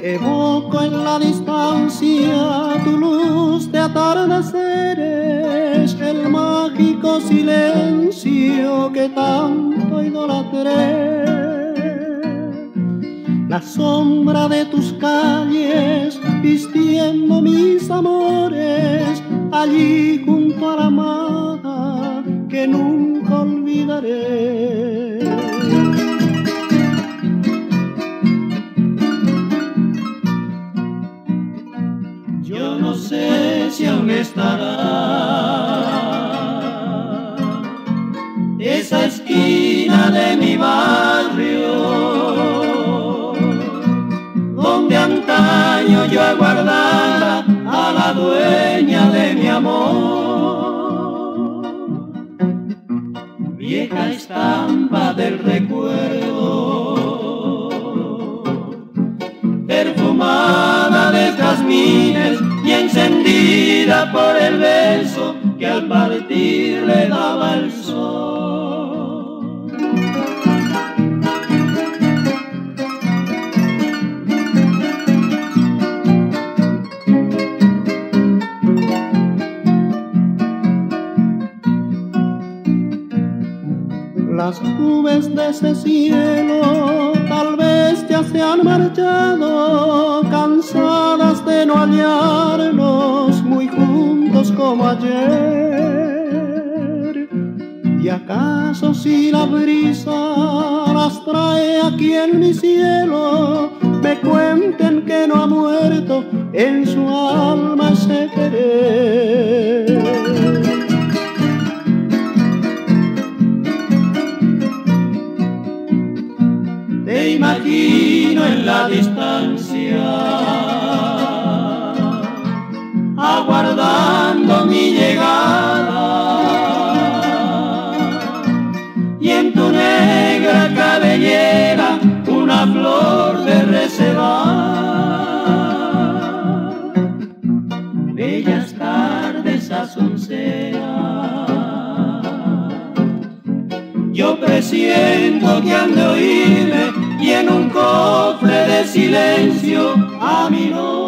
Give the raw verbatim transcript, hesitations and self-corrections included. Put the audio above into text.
Evoco en la distancia tu luz de atardeceres, el mágico silencio que tanto idolatré. La sombra de tus calles vistiendo mis amores, allí junto a la amada que nunca olvidaré. Yo no sé si aún estará esa esquina de mi barrio donde antaño yo aguardara a la dueña de mi amor. Vieja estampa del recuerdo, perfumada de jazmines y encendida por el beso que al partir le daba el sol. Las nubes de ese cielo tal vez ya se han marchado, cansadas de no hallarnos muy juntos como ayer. ¿Y acaso si la brisa las trae aquí en mi cielo, me cuenten que no ha muerto en su alma ese querer? Te imagino en la distancia, aguardando mi llegada, y en tu negra cabellera una flor de reserva. Bellas tardes azucenas, yo presiento que han de oírme y en un cofre de silencio a mi nombre